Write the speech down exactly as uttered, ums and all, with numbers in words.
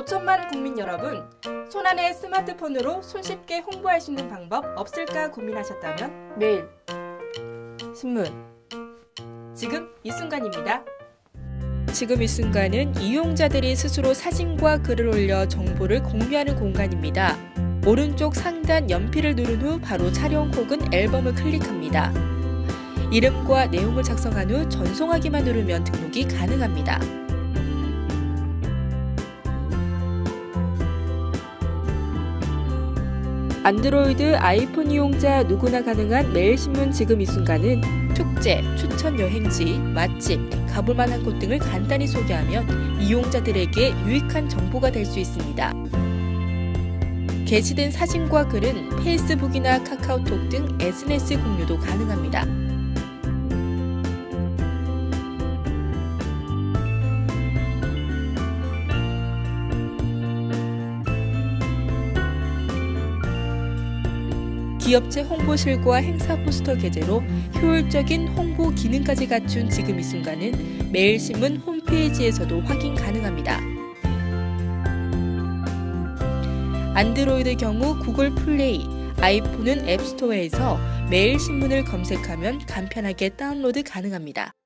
오천만 국민 여러분, 손안의 스마트폰으로 손쉽게 홍보할 수 있는 방법 없을까 고민하셨다면 매일 신문. 지금 이 순간입니다. 지금 이 순간은 이용자들이 스스로 사진과 글을 올려 정보를 공유하는 공간입니다. 오른쪽 상단 연필을 누른 후 바로 촬영 혹은 앨범을 클릭합니다. 이름과 내용을 작성한 후 전송하기만 누르면 등록이 가능합니다. 안드로이드, 아이폰 이용자 누구나 가능한 매일신문 지금 이 순간은 축제, 추천 여행지, 맛집, 가볼 만한 곳 등을 간단히 소개하면 이용자들에게 유익한 정보가 될 수 있습니다. 게시된 사진과 글은 페이스북이나 카카오톡 등 에스엔에스 공유도 가능합니다. 기업체 홍보실과 행사 포스터 게재로 효율적인 홍보 기능까지 갖춘 지금 이 순간은 매일신문 홈페이지에서도 확인 가능합니다. 안드로이드 경우 구글 플레이, 아이폰은 앱스토어에서 매일신문을 검색하면 간편하게 다운로드 가능합니다.